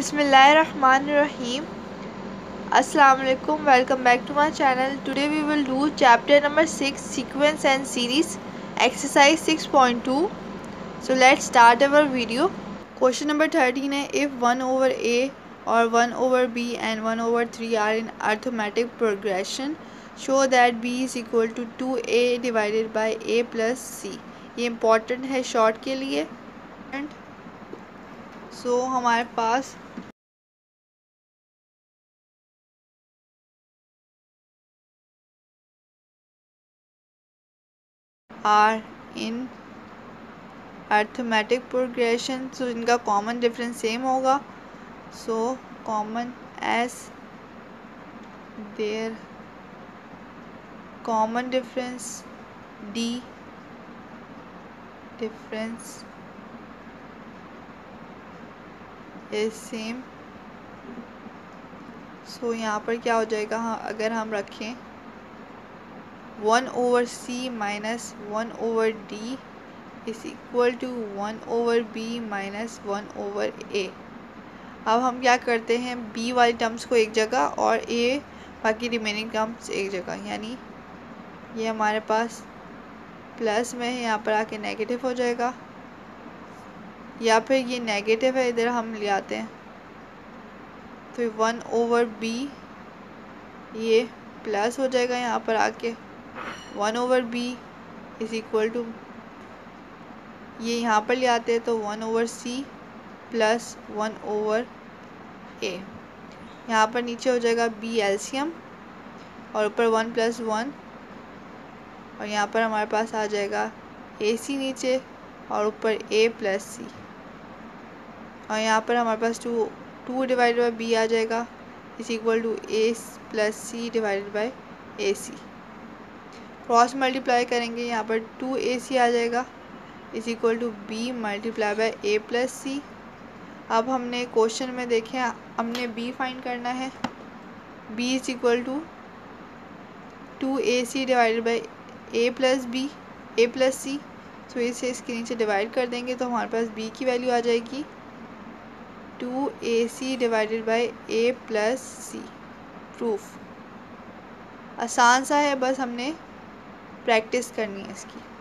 Bismillahirrahmanirrahim. Assalamualaikum. Welcome back to my channel. Today we will do chapter number 6, sequence and series, exercise 6.2. So let's start our video. Question number 13 है, if 1 over a or 1 over b and 1 over 3 are in arithmetic progression, show that b is equal to 2a divided by a plus c. ये important है short के लिए. So हमारे पास are in arithmetic progression, so इनका common difference same होगा. So common as their common difference d difference is same. So यहाँ पर क्या हो जाएगा, हाँ अगर हम रखें 1 over c minus 1 over d is equal to 1 over b minus 1 over a. अब हम क्या करते हैं, b वाली टर्म्स को एक जगह और a बाकी रिमेनिंग टर्म्स एक जगह, यानी ये हमारे पास प्लस में है, यहाँ पर आके नेगेटिव हो जाएगा, या फिर ये नेगेटिव है इधर हम ले आते हैं तो 1 over b ये प्लस हो जाएगा, यहाँ पर आके 1 over b is equal to ये यहाँ पर ले आते हैं तो 1 over c plus 1 over a. यहाँ पर नीचे हो जाएगा b एलसीएम और ऊपर 1 plus 1 और यहाँ पर हमारे पास आ जाएगा ac नीचे और ऊपर a plus c और यहाँ पर हमारे पास 2 डिवाइडेड बाई b आ जाएगा is equal to a plus c divided by ac. Cross multiply करेंगे, यहाँ पर 2ac आ जाएगा is equal to b multiply by a plus c. अब हमने क्वेश्चन में देखें, हमने b फाइंड करना है, b is equal to 2ac divided by a plus b a plus c. तो इसे इसके नीचे डिवाइड कर देंगे तो हमारे पास b की वैल्यू आ जाएगी 2ac divided by a plus c. Proof आसान सा है, बस हमने प्रैक्टिस करनी है इसकी.